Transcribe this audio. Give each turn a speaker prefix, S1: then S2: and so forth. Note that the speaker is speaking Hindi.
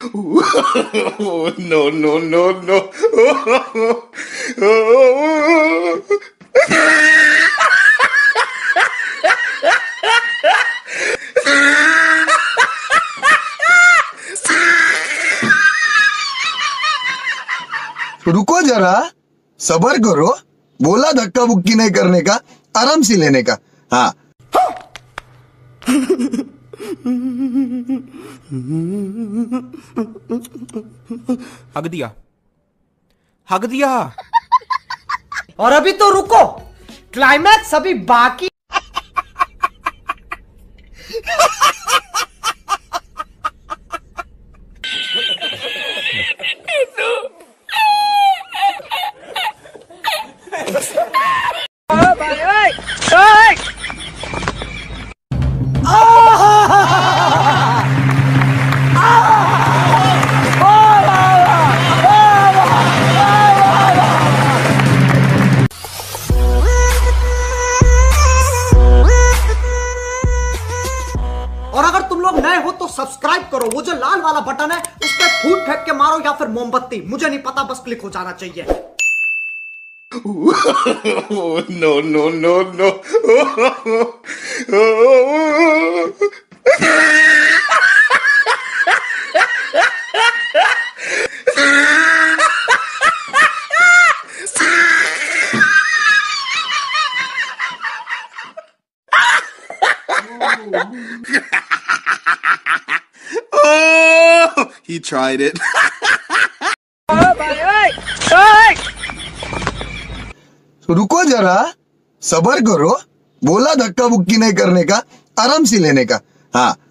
S1: No, no, no, no.
S2: रुको जरा, सबर करो। बोला धक्का बुक्की नहीं करने का, आराम से लेने का। हाँ।
S3: हग दिया, हग दिया।
S4: और अभी तो रुको, क्लाइमैक्स अभी बाकी। और अगर तुम लोग नए हो तो सब्सक्राइब करो, वो जो लाल वाला बटन है उस पर फूट फेंक के मारो या फिर मोमबत्ती, मुझे नहीं पता, बस क्लिक हो जाना चाहिए।
S1: No, no, no, no. Oh, he tried it.
S2: रुको जरा, सबर करो। बोला धक्का बुक्की नहीं करने का, आराम से लेने का। हाँ।